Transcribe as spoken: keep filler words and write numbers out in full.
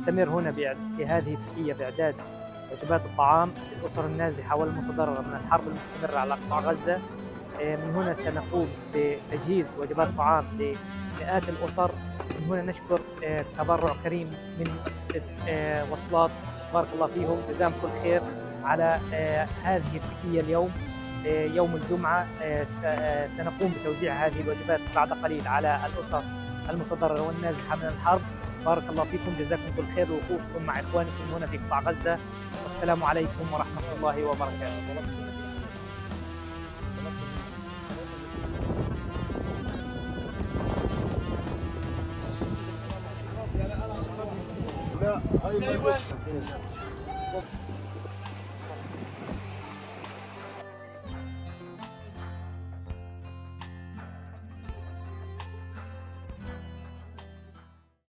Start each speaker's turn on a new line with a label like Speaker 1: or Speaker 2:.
Speaker 1: نستمر هنا في هذه التحية بإعداد وجبات الطعام للأسر النازحة والمتضررة من الحرب المستمرة على قطاع غزة. من هنا سنقوم بتجهيز وجبات طعام لمئات الأسر. من هنا نشكر تبرع كريم من مؤسسة وصلات، بارك الله فيهم، جزاهم كل خير على هذه التحية اليوم يوم الجمعة. سنقوم بتوزيع هذه الوجبات بعد قليل على الأسر المتضررة والنازحة من الحرب. بارك الله فيكم، جزاكم كل خير لوقوفكم مع إخوانكم هنا في قطاع غزة، والسلام عليكم ورحمة الله وبركاته.
Speaker 2: لا